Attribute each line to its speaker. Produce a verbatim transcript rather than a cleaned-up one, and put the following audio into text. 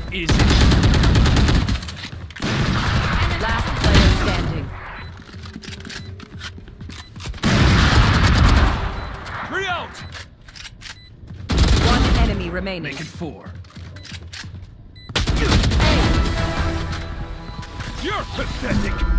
Speaker 1: Easy.
Speaker 2: Last player standing.
Speaker 1: Three out.
Speaker 2: One enemy remaining.
Speaker 1: Make it four. You're pathetic.